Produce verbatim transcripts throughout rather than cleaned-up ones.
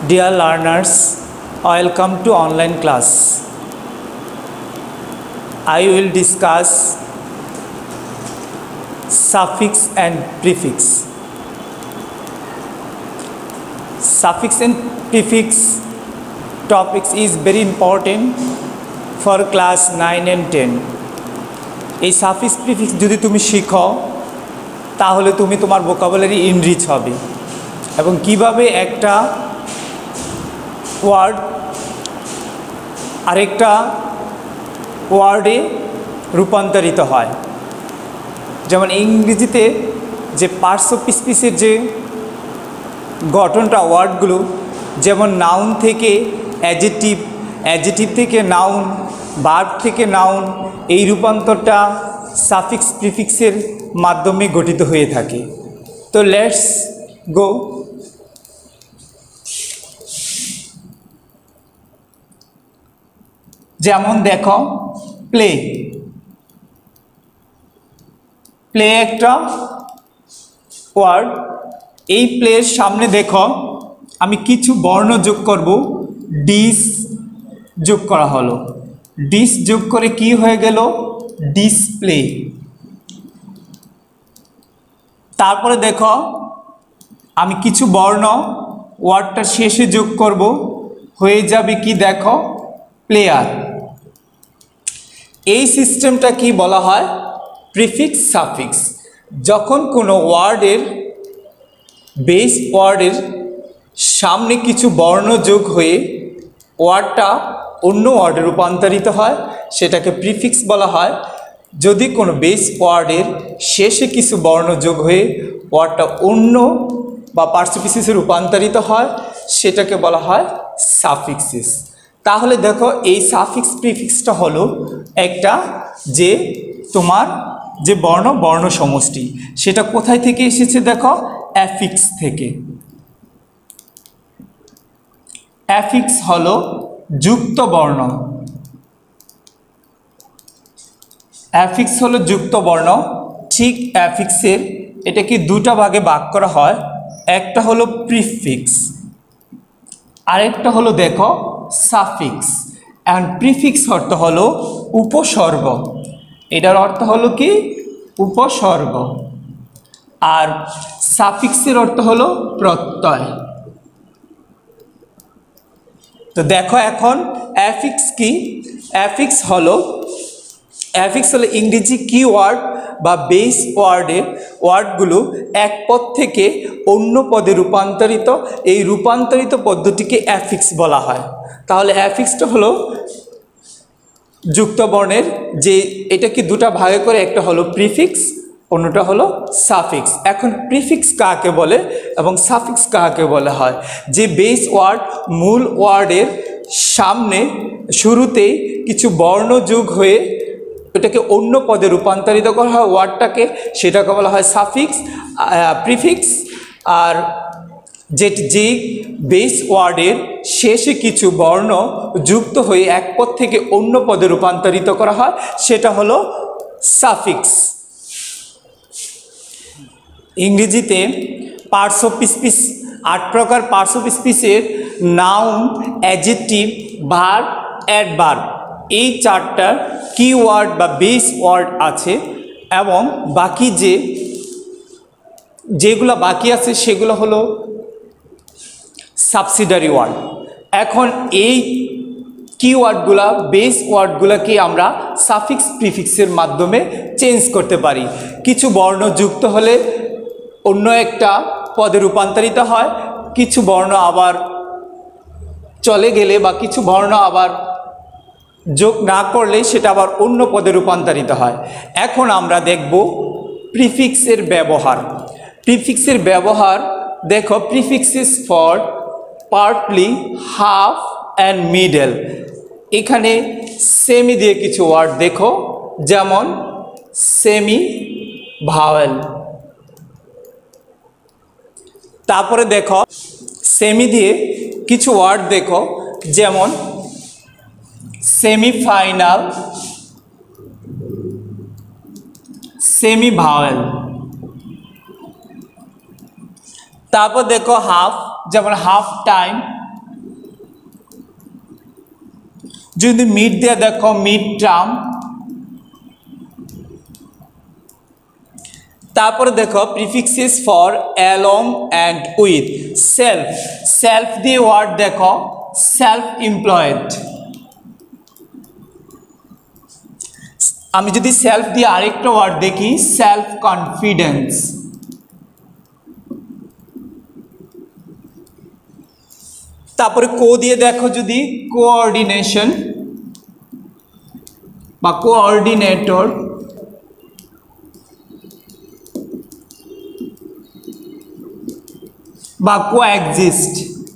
Dear learners, welcome to online class. I will discuss suffix and prefix. Suffix and prefix topics is very important for class nine and ten. এই suffix prefix যদি তুমি শিখো তাহলে তুমি তোমার vocabulary enrich হবে এবং কিভাবে একটা ওয়ার্ড আরেকটা ওয়ার্ডে রূপান্তরিত হয়। যেমন ইংরেজিতে যে পার্টস অফ স্পিচের যে গঠনটা ওয়ার্ডগুলো, যেমন নাউন থেকে অ্যাডজেক্টিভ, অ্যাডজেক্টিভ থেকে নাউন, ভার্ব থেকে নাউন, এই রূপান্তরটা সাফিক্স প্রিফিক্সের মাধ্যমে গঠিত হয়ে থাকে। তো লেটস গো। যেমন দেখো প্লে, প্লে একটা ওয়ার্ড। এই প্লের সামনে দেখো আমি কিছু বর্ণ যোগ করব, ডিস যোগ করা হলো। ডিস যোগ করে কি হয়ে গেল? ডিসপ্লে। তারপরে দেখো আমি কিছু বর্ণ ওয়ার্ডটা শেষে যোগ করব, হয়ে যাবে কি? দেখো প্লেয়ার। এই সিস্টেমটা কি বলা হয়? Prefix suffix. যখন কোনো ওয়ার্ডের বেস ওয়ার্ডের সামনে কিছু বর্ণ যোগ হয়ে ওয়ার্ডটা অন্য ওয়ার্ডে রূপান্তরিত হয় সেটাকে প্রিফিক্স বলা হয়। যদি কোনো বেস ওয়ার্ডের শেষে কিছু বর্ণ যোগ হয়ে ওয়ার্ডটা অন্য বা পার্টিসিপিসে রূপান্তরিত হয় সেটাকে বলা হয় সাফিক্সেস। তাহলে দেখো এই সাফিক্স প্রিফিক্সটা হলো একটা যে তোমার যে বর্ণ বর্ণ সমষ্টি, সেটা কোথায় থেকে এসেছে? দেখো অ্যাফিক্স থেকে। অ্যাফিক্স হলো যুক্ত বর্ণ, অ্যাফিক্স হলো যুক্ত বর্ণ। ঠিক অ্যাফিক্সের এটাকে দুটা ভাগে ভাগ করা হয়। একটা হলো প্রিফিক্স, আরেকটা হলো দেখো সাফিক্স। অ্যান্ড প্রিফিক্স অর্থ হলো উপসর্গ, এটার অর্থ হলো কি? উপসর্গ। আর সাফিক্সের অর্থ হলো প্রত্যয়। তো দেখো এখন অ্যাফিক্স কি? অ্যাফিক্স হলো অ্যাফিক্স হলো ইংরেজি কিওয়ার্ড বা বেস ওয়ার্ডের ওয়ার্ডগুলো এক পদ থেকে অন্য পদে রূপান্তরিত, এই রূপান্তরিত পদ্ধতিকে অ্যাফিক্স বলা হয়। তাহলে অ্যাফিক্সটা হলো যুক্ত বর্ণের, যে এটাকে দুটা ভাগে করে, একটা হলো প্রিফিক্স, অন্যটা হলো সাফিক্স। এখন প্রিফিক্স কাকে বলে এবং সাফিক্স কাকে বলা হয়? যে বেস ওয়ার্ড মূল ওয়ার্ডের সামনে শুরুতেই কিছু বর্ণ যোগ হয়ে এটাকে অন্য পদে রূপান্তরিত করা হয় ওয়ার্ডটাকে, সেটাকে বলা হয় সাফিক্স প্রিফিক্স। আর যে যে বেস ওয়ার্ডের শেষে কিছু বর্ণ যুক্ত হয়ে এক পদ থেকে অন্য পদে রূপান্তরিত করা হয় সেটা হলো সাফিক্স। ইংরেজিতে পার্টস অফ স্পিচ, আট প্রকার পার্টস অফ স্পিচের নাউন, অ্যাডজেক্টিভ, ভার্ব, অ্যাডভার্ব, এই চারটার কিওয়ার্ড বা বেস ওয়ার্ড আছে এবং বাকি যে যেগুলো বাকি আছে সেগুলো হলো সাবসিডারি ওয়ার্ড। এখন এই কিওয়ার্ডগুলা বেস ওয়ার্ডগুলোকে আমরা সাফিক্স প্রিফিক্সের মাধ্যমে চেঞ্জ করতে পারি। কিছু বর্ণ যুক্ত হলে অন্য একটা পদে রূপান্তরিত হয়, কিছু বর্ণ আবার চলে গেলে বা কিছু বর্ণ আবার যোগ না করলে সেটা আবার অন্য পদে রূপান্তরিত হয়। এখন আমরা দেখব প্রিফিক্সের ব্যবহার। প্রিফিক্সের ব্যবহার দেখো, prefixes for partly, half and middle. এখানে সেমি দিয়ে কিছু ওয়ার্ড দেখো, যেমন সেমি ভাওয়েল। তারপরে দেখো সেমি দিয়ে কিছু ওয়ার্ড দেখো, যেমন সেমিফাইনাল, সেমি ভাওয়েল। তারপর দেখো হাফ, যেমন হাফ টাইম, যদি মিড দিয়ে দেখো মিড টার্ম, তারপরে দেখো prefixes for along and with. Self, self দিয়ে ওয়ার্ড দেখো সেলফ এমপ্লয়েড। আমি যদি সেলফ দিয়ে আরেকটা ওয়ার্ড দেখি সেলফ কনফিডেন্স। তারপরে কো দিয়ে দেখো যদি কোঅর্ডিনেশন বা কোঅর্ডিনেটর। বা কোএক্সিস্ট।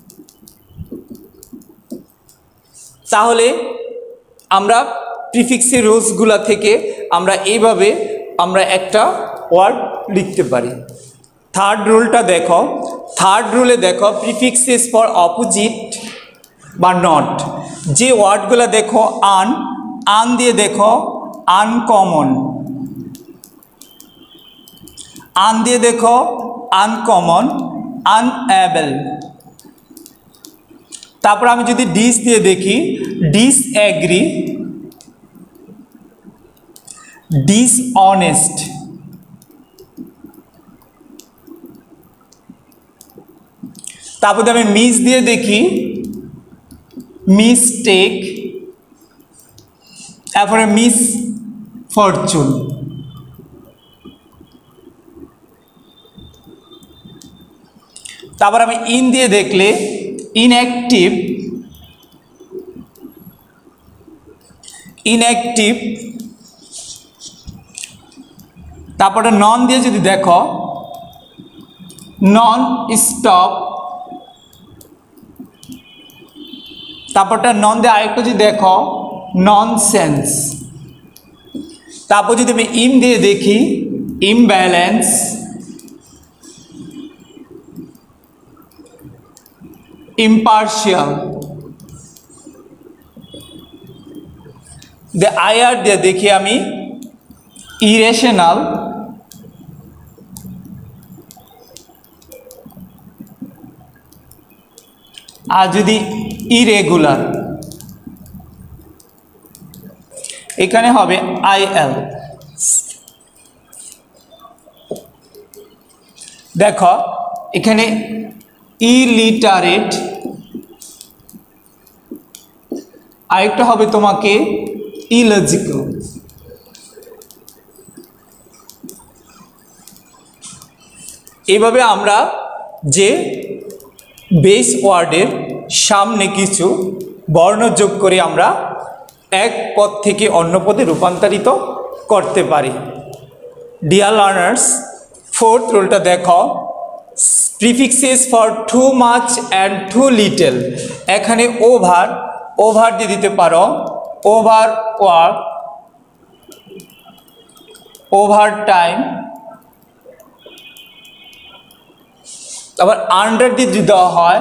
তাহলে আমরা প্রিফিক্সের রুলসগুলা থেকে আমরা এইভাবে আমরা একটা ওয়ার্ড লিখতে পারি। থার্ড রুলটা দেখো, থার্ড রুলে দেখো প্রিফিক্সেস ফর অপোজিট বা নট। যে ওয়ার্ডগুলো দেখো আন, আন দিয়ে দেখো আনকমন, আন দিয়ে দেখো আনকমন, আনএবল। তারপর আমি যদি ডিস দিয়ে দেখি ডিসএগ্রি, ডিসঅনেস্ট। তারপর আমি মিস দিয়ে দেখি মিসটেক, তারপরে মিস ফরচুন। তারপর আমি ইন দিয়ে দেখলে ইনঅ্যাক্টিভ, ইনঅ্যাক্টিভ। তারপরে নন দিয়ে যদি দেখো নন স্টপ। তারপরটা নন দিয়ে আরেকটা যদি দেখো ননসেন্স। তারপর যদি আমি ইম দিয়ে দেখি ইমব্যালেন্স, ইম্পার্শিয়াল। দে আইআর দিয়ে দেখি আমি ইরেশনাল, আর যদি ইরেগুলার এখানে হবে আইএল। দেখো এখানে ইলিটারেট, আরেকটা হবে তোমাকে ইলজিক্যাল। এভাবে আমরা যে বেস ওয়ার্ডের সামনে কিছু বর্ণ যোগ করে আমরা এক পদ থেকে অন্য পদে রূপান্তরিত করতে পারি। ডিয়ার লার্নার্স, ফোর্থ রুলটা দেখো prefixes for too much and too little. এখানে ওভার, ওভার দিয়ে দিতে পারো ওভার ওয়ার্ক, ওভার টাইম। আবার আন্ডার দিয়ে যদি দেওয়া হয়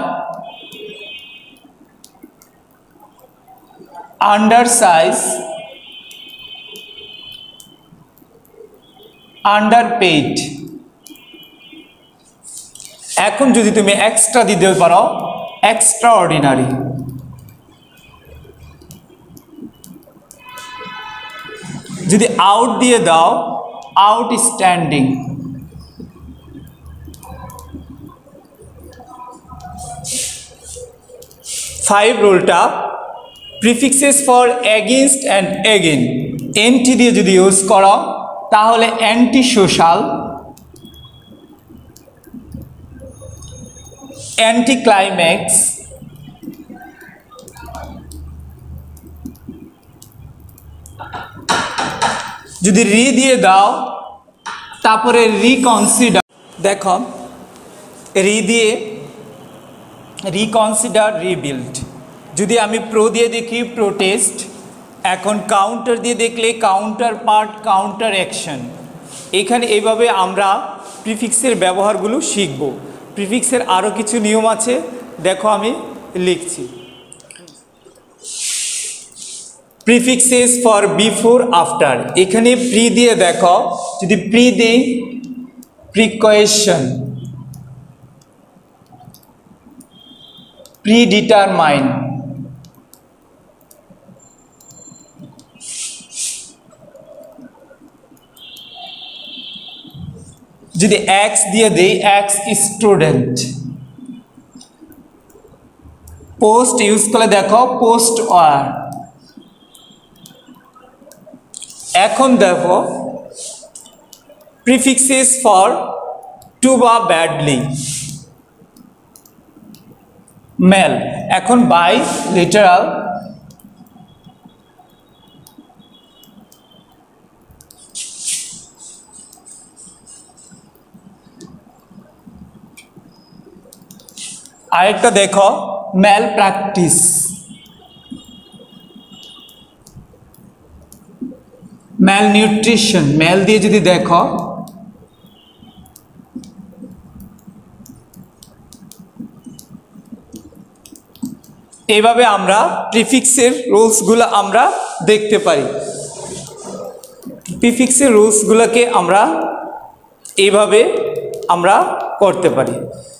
আন্ডার সাইজ, আন্ডার পেইড। এখন যদি তুমি এক্সট্রা দিতে পারো এক্সট্রা অর্ডিনারি। যদি আউট দিয়ে দাও আউটস্ট্যান্ডিং। ফাইভ রুলটা prefixes for against and again, anti দিয়ে যদি ইউজ করো তাহলে অ্যান্টি সোশ্যাল, অ্যান্টি ক্লাইম্যাক্স। যদি রি দিয়ে দাও তারপরে রিকনসিডার। দেখো রি দিয়ে রিকনসিডার, রিবিল্ড। যদি আমি প্রো দিয়ে দেখি প্রোটেস্ট। এখন কাউন্টার দিয়ে দেখলে কাউন্টার পার্ট, কাউন্টার অ্যাকশন। এখানে এইভাবে আমরা প্রিফিক্সের ব্যবহারগুলো শিখব। প্রিফিক্সের আরও কিছু নিয়ম আছে, দেখো আমি লিখছি। Prefixes for before after. এখানে প্রি দিয়ে দেখো, যদি প্রি দিই প্রিকয়েশন, প্রিডিটারমাইন, যদি এক্স দিয়ে দেই এক্স স্টুডেন্ট, পোস্ট ইউজ করলে দেখো পোস্ট ওয়ার। এখন দেখো প্রিফিক্সেস ফর টু বা ব্যাডলি, মেল। এখন বাই লিটারাল, আরেকটা দেখো ম্যাল প্র্যাকটিস, ম্যাল নিউট্রিশন, ম্যাল দিয়ে যদি দেখো এইভাবে আমরা প্রিফিক্সের রুলসগুলো আমরা দেখতে পারি। প্রিফিক্সের রুলসগুলোকে আমরা এইভাবে আমরা করতে পারি।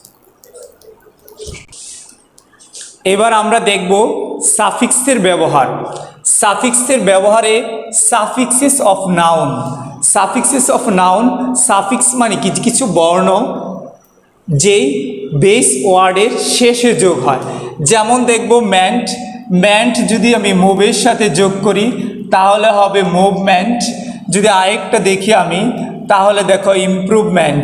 এবার আমরা দেখব সাফিক্সের ব্যবহার। সাফিক্সের ব্যবহারে suffixes of noun, suffixes of noun, suffix মানে কিছু কিছু বর্ণ যেই বেস ওয়ার্ডের শেষে যোগ হয়। যেমন দেখব ম্যান্ট, ম্যান্ট যদি আমি মুভের সাথে যোগ করি তাহলে হবে মুভমেন্ট। যদি আরেকটা দেখি আমি তাহলে দেখো ইমপ্রুভমেন্ট।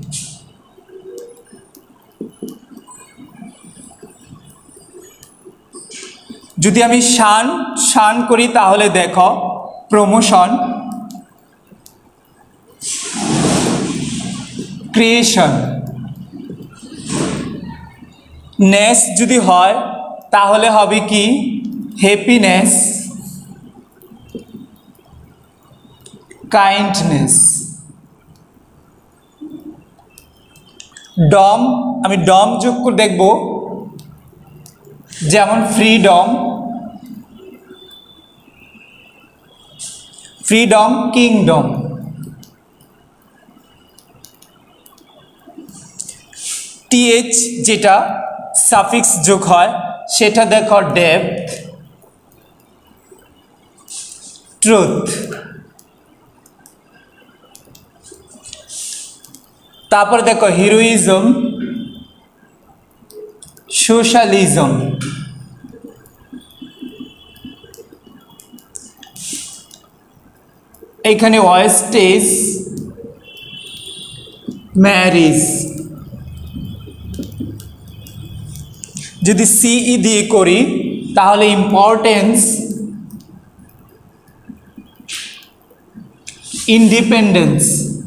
যদি আমি শান শান করি তাহলে দেখো প্রমোশন, ক্রিয়েশন। নেস যদি হয় তাহলে হবে কি হ্যাপিনেস, কাইন্ডনেস। ডম, আমি ডম যোগ করে দেখব যেমন ফ্রিডম, ফ্রিডম, কিংডম। টিএইচ যেটা সাফিক্স যোগ হয় সেটা দেখো ডেপথ, ট্রুথ। তারপর দেখো হিরোইজম, সোশ্যালিজম। এখানে ওয়েস্টেজ, ম্যারিজ। যদি সিই দিয়ে করি তাহলে ইম্পর্টেন্স, ইন্ডিপেন্ডেন্স।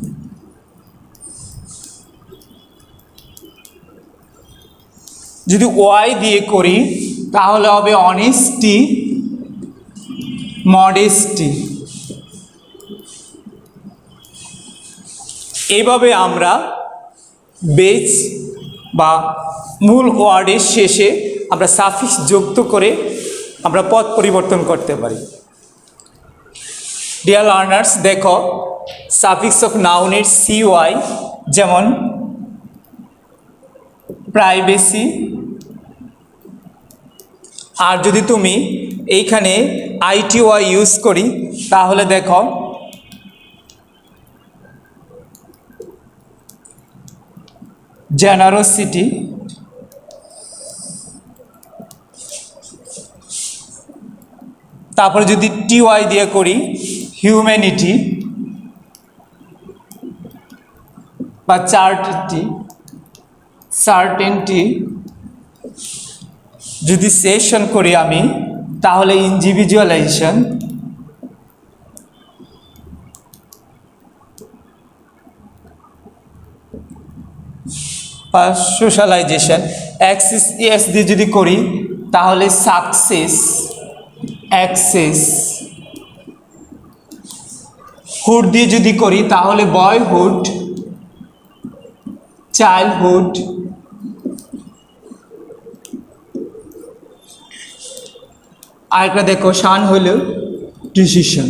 যদি ওয়াই দিয়ে করি তাহলে হবে অনেস্টি, মডেস্টি। এইভাবে আমরা বেস বা মূল ওয়ার্ডের শেষে আমরা সাফিক্স যুক্ত করে আমরা পদ পরিবর্তন করতে পারি। ডিয়ার লার্নার্স, দেখো সাফিক্স অফ নাউনের সি ওয়াই, যেমন প্রাইভেসি। আর যদি তুমি এইখানে আইটি ওয়াই ইউজ করি তাহলে দেখো জেনারোসিটি। তারপরে যদি টিওয়াই দিয়ে করি হিউম্যানিটি বা চার্টিটি, সার্টেনটি। যদি সেশন করি আমি তাহলে ইন্ডিভিজুয়ালাইজেশন। বা সোশ্যালাইজেশন। অ্যাক্সেস এস দিয়ে যদি করি তাহলে সাকসেস, অ্যাক্সেস। হুড দিয়ে যদি করি তাহলে বয়হুড, চাইল্ডহুড। আরেকটা দেখো শান হলো ডিসিশন।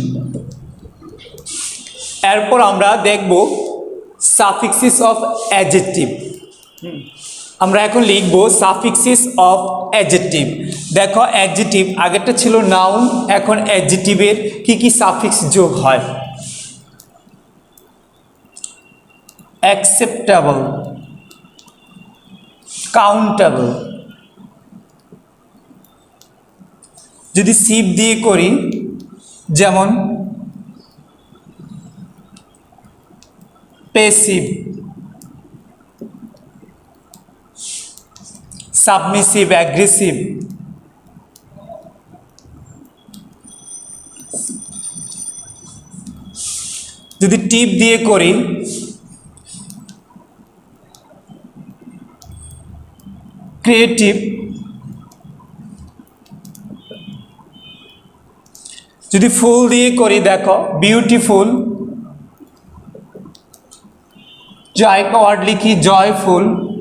এরপর আমরা দেখব সাফিক্সেস অফ অ্যাডজেক্টিভ। আমরা এখন লিখব সাফিক্সেস অফ অ্যাডজেক্টিভ। দেখো অ্যাডজেক্টিভ আগেরটা ছিল নাউন, এখন অ্যাডজেক্টিভের কি কি সাফিক্স যোগ হয়। Acceptable, countable. যদি সিপ দিয়ে করি, যেমন প্যাসিভ, সাবমিসিভ, অ্যাগ্রেসিভ। যদি টিপ দিয়ে করি, ক্রিয়েটিভ। যদি ফুল দিয়ে করি, দেখো বিউটিফুল। জয় ওয়ার্ড লিখি, জয়ফুল।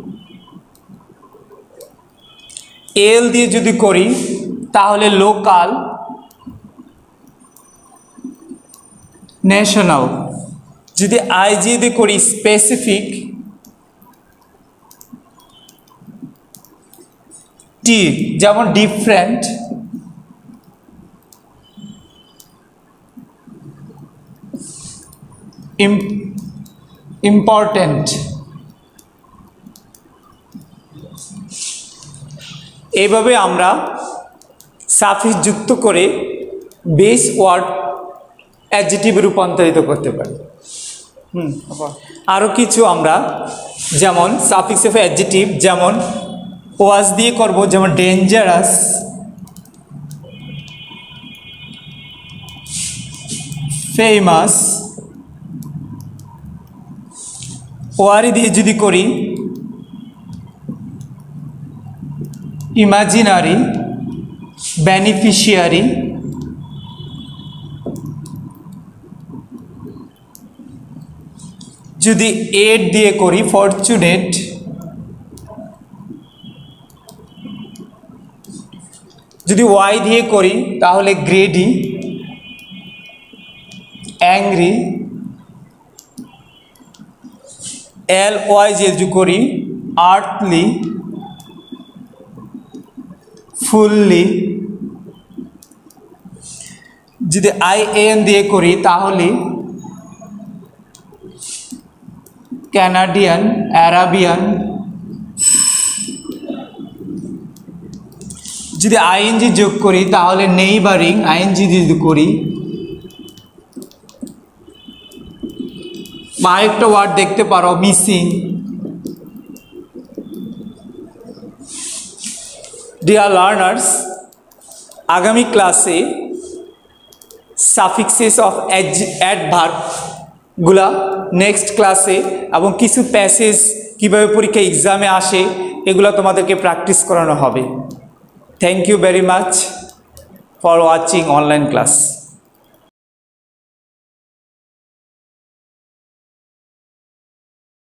এল দিয়ে যদি করি তাহলে লোকাল, ন্যাশনাল। যদি আই দিয়ে করি স্পেসিফিক, টি যেমন ডিফারেন্ট। ইম্পর্টেন্ট। এইভাবে আমরা সাফিক্স যুক্ত করে বেস ওয়ার্ড অ্যাডজেক্টিভে রূপান্তরিত করতে পারি। হুম আরও কিছু আমরা যেমন সাফিক্স অফ অ্যাডজেক্টিভ, যেমন ওয়াজ দিয়ে করব, যেমন ডেঞ্জারাস, ফেমাস। ওয়ারি দিয়ে যদি করি ইমাজিনারি, বেনিফিশিয়ারি। যদি এড দিয়ে করি ফরচুনেট। যদি ওয়াই দিয়ে করি তাহলে গ্রেডি, অ্যাংরি। এল ওয়াই যদি করি আর্থলি, ফুললি। যদি আই এন দিয়ে করি তাহলে ক্যানাডিয়ান, অ্যারাবিয়ান। যদি আইএনজি যোগ করি তাহলে নেইবারিং, আইএনজি যদি করি। বা একটা ওয়ার্ড দেখতে পারো মিসিং। ডিয়ার লার্নার্স, আগামী ক্লাসে সাফিক্সেস অফ অ্যাডভার্বগুলা নেক্সট ক্লাসে এবং কিছু প্যাসেজ কীভাবে পরীক্ষা এক্সামে আসে এগুলো তোমাদেরকে প্র্যাকটিস করানো হবে। Thank you very much for watching online class.